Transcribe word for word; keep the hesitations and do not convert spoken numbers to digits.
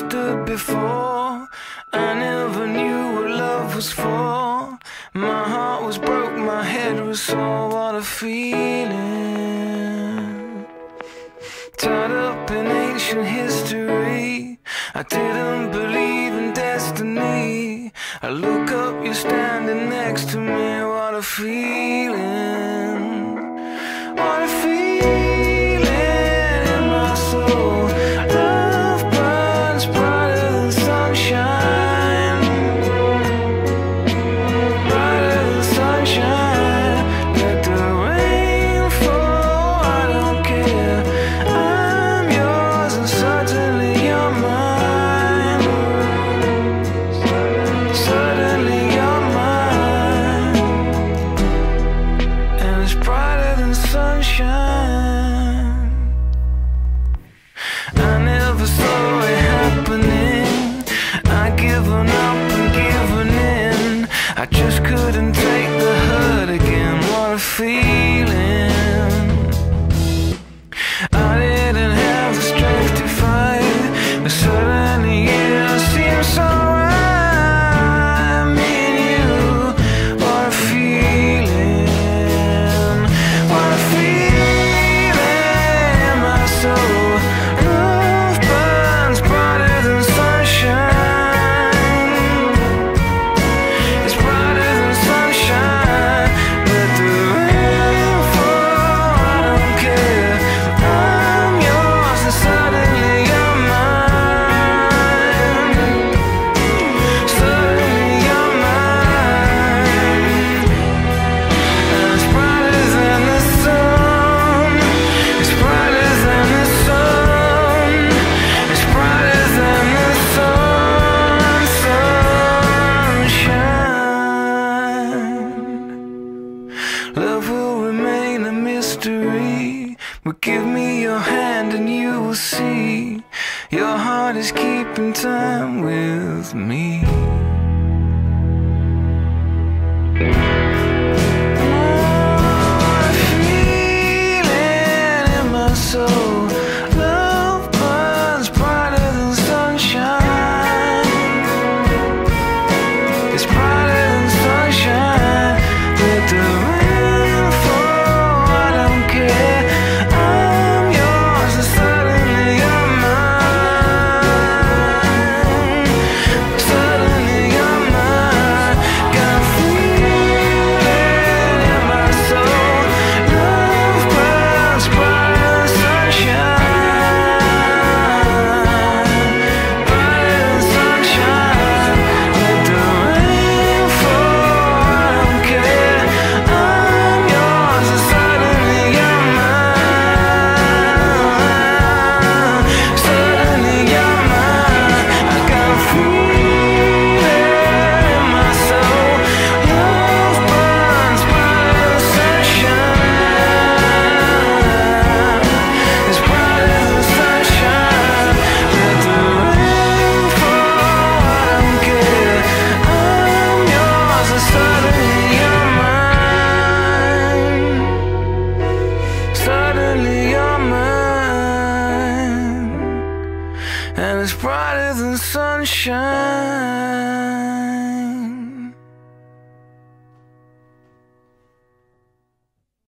understood before. I never knew what love was for. My heart was broke, my head was sore. What a feeling, tied up in ancient history. I didn't believe in destiny. I look up, you're standing next to me. What a feeling, what a feeling in my soul. Love burns brighter than sunshine, brighter than sunshine. Let the rain fall, I don't care. I'm yours and suddenly you're mine. Suddenly you're mine, and it's brighter than sunshine. I never saw it happening. I'd given up and given in. I just couldn't take the hurt again. What a feeling, I didn't have the strength to fight, but suddenly it seems so right, me and you. What a feeling, what a feeling in my soul. Love burns brighter than sunshine. It's brighter than sunshine. Let the rain fall, I don't care. I'm yours and suddenly you're mine. Suddenly you're mine. And it's brighter than the sun. It's brighter than the sun. It's brighter than the sun. Sunshine. Love will remain a mystery, but give me your hand and you will see. Your heart is keeping time with me.